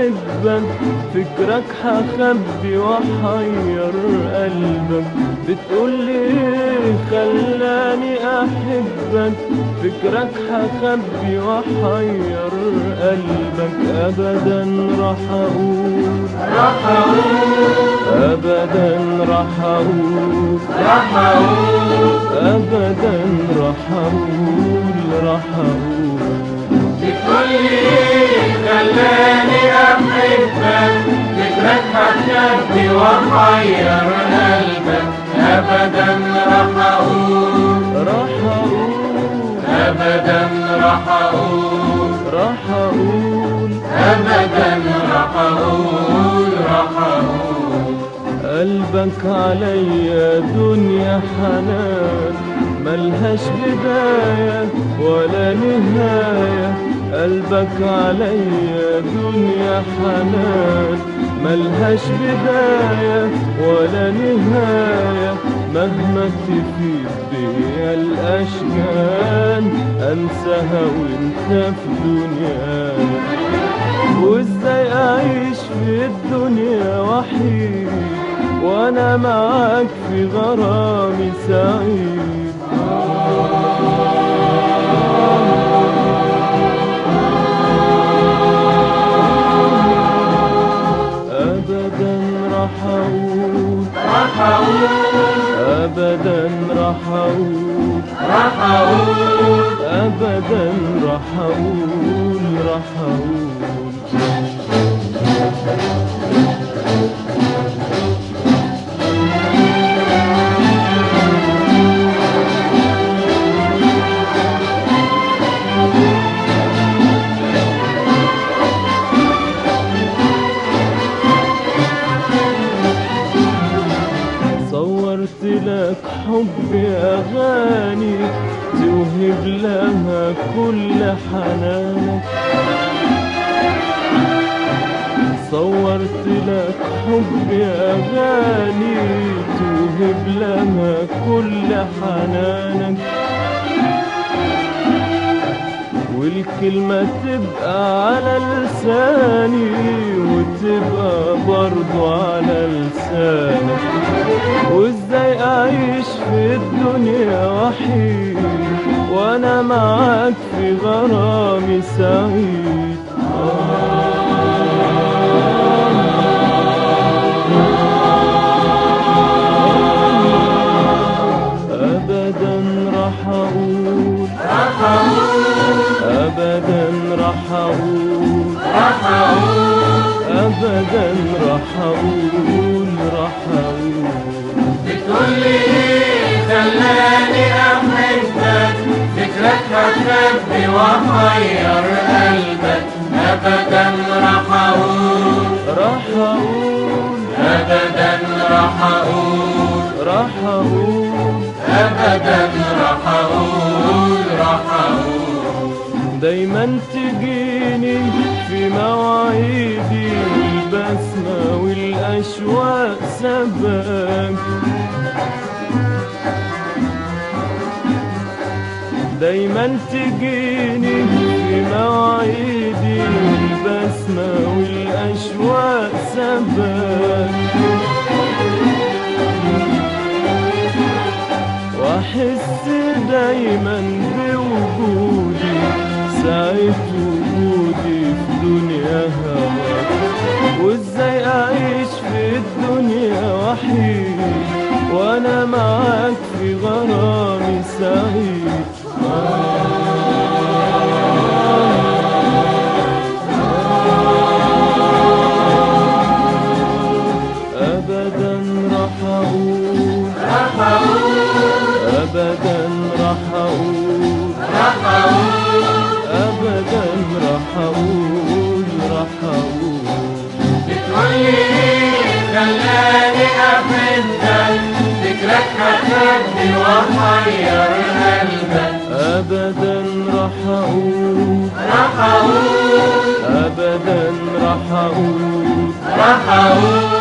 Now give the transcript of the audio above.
أحبك، فكرك هخبي وأحير قلبك. بتقولي إيه خلاني أحبك، فكرك هخبي وأحير قلبك. أبدا راح أقول أبدا راح أقول أبدا راح أقول بتقولي إيه خلاني أحبك، فكرك هتخبي وأحير قلبك. أبدا راح أقول أبدا راح أقول أبدا راح أقول قلبك عليا دنيا حنان، ملهاش بداية ولا نهاية. قلبك عليا دنيا حنان، ملهاش بداية ولا نهاية. مهما تفيد بيا الأشجان أنساها وانت في دنياك. وازاي أعيش في الدنيا وحيد وأنا معاك في غرامي سعيد. أبدا راح أقول أبدا راح أقول أبدا راح أقول صورت لك حبي أغاني توهب لها كل حنانك. صورت لك حبي أغاني توهب لها كل حنانك. والكلمة تبقى على لساني وتبقى برضو على لسانك. وازاي أعيش في الدنيا وحيد وأنا معاك في غرامي سعيد. أبدا راح أقول أبدا راح أقول أبدا راح أقول بتقولي إيه خلاني أحبك، فكرك هتخبي وأحير قلبك. أبدا راح أقول أبدا راح أقول أبدا راح أقول دايما تجيني في مواعيدي والبسمة والأشواق سباك. دايما تجيني في مواعيدي والبسمة والأشواق سباك. واحس دايما بوجودي ساعة وجودي في دنيا هواك. وازاي أعيش في الدنيا وحيد وأنا معاك في غرامي سعيد. أبدا راح أقول أبدا راح أقول أبدا راح أقول بتقولي إيه خلاني أحبك، فكرك هتخبي وأحير قلبك. أبدا راح أقول راح أقول أبدا راح أقول راح أقول